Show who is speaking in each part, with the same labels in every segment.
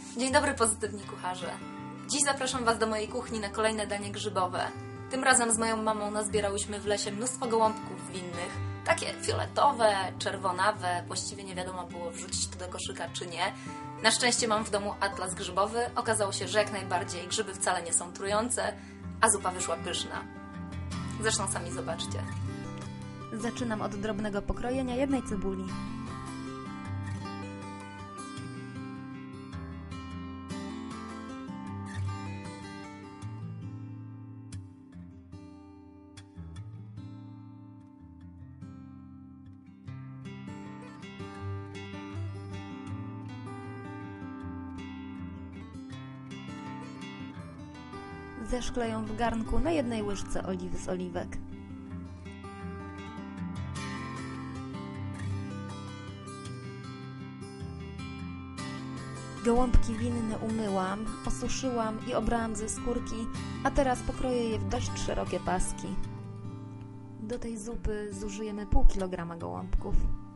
Speaker 1: Dzień dobry, pozytywni kucharze. Dziś zapraszam Was do mojej kuchni na kolejne danie grzybowe. Tym razem z moją mamą nazbierałyśmy w lesie mnóstwo gołąbków winnych. Takie fioletowe, czerwonawe, właściwie nie wiadomo było wrzucić to do koszyka czy nie. Na szczęście mam w domu atlas grzybowy. Okazało się, że jak najbardziej grzyby wcale nie są trujące, a zupa wyszła pyszna. Zresztą sami zobaczcie.
Speaker 2: Zaczynam od drobnego pokrojenia jednej cebuli. Zeszkleję w garnku na jednej łyżce oliwy z oliwek. Gołąbki winne umyłam, osuszyłam i obrałam ze skórki, a teraz pokroję je w dość szerokie paski. Do tej zupy zużyjemy pół kilograma gołąbków.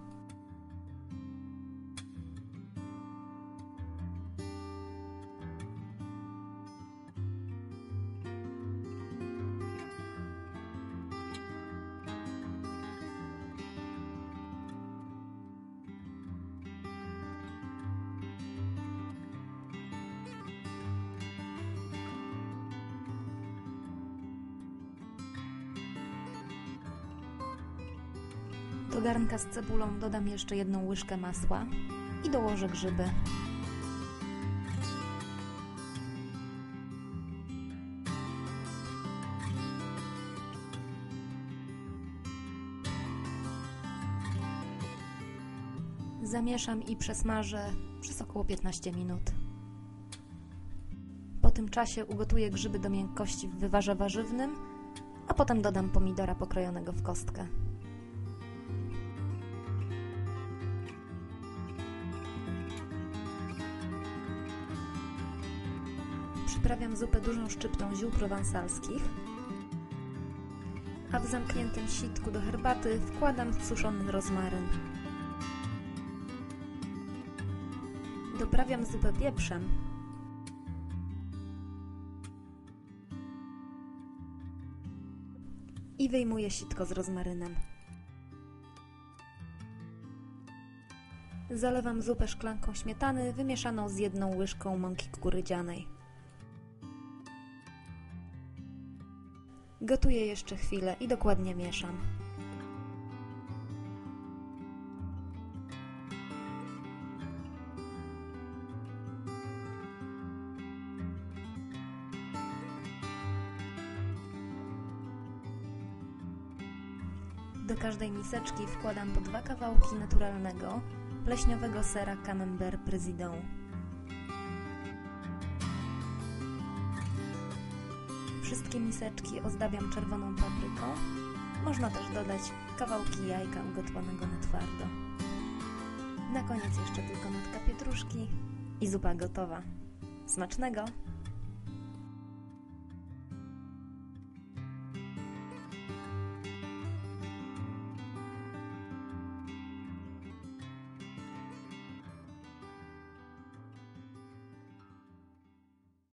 Speaker 2: Do garnka z cebulą dodam jeszcze jedną łyżkę masła i dołożę grzyby. Zamieszam i przesmażę przez około 15 minut. Po tym czasie ugotuję grzyby do miękkości w wywarze warzywnym, a potem dodam pomidora pokrojonego w kostkę. Przyprawiam zupę dużą szczyptą ziół prowansalskich, a w zamkniętym sitku do herbaty wkładam suszony rozmaryn. Doprawiam zupę pieprzem i wyjmuję sitko z rozmarynem. Zalewam zupę szklanką śmietany wymieszaną z jedną łyżką mąki kukurydzianej. Gotuję jeszcze chwilę i dokładnie mieszam. Do każdej miseczki wkładam po 2 kawałki naturalnego, pleśniowego sera Camembert Président. Wszystkie miseczki ozdabiam czerwoną papryką. Można też dodać kawałki jajka ugotowanego na twardo. Na koniec jeszcze tylko natka pietruszki i zupa gotowa. Smacznego!